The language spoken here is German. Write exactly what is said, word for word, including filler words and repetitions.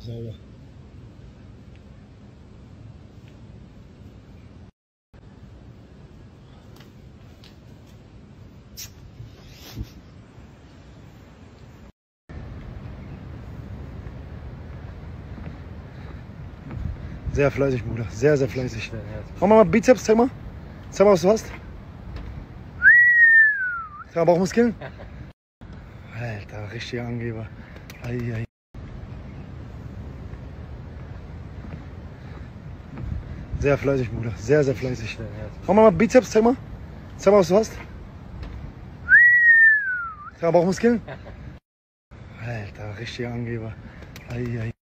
sauber. Sehr fleißig, Bruder. Sehr, sehr fleißig. Mach mal Bizeps, zeig mal. Zeig mal, was du hast. Zeig mal Bauchmuskeln. Alter, richtiger Angeber. Ei, ei. Sehr fleißig, Bruder. Sehr, sehr fleißig. Mach mal Bizeps, zeig mal. Zeig mal, was du hast. Zeig mal Bauchmuskeln. Alter, richtiger Angeber. Ei, ei.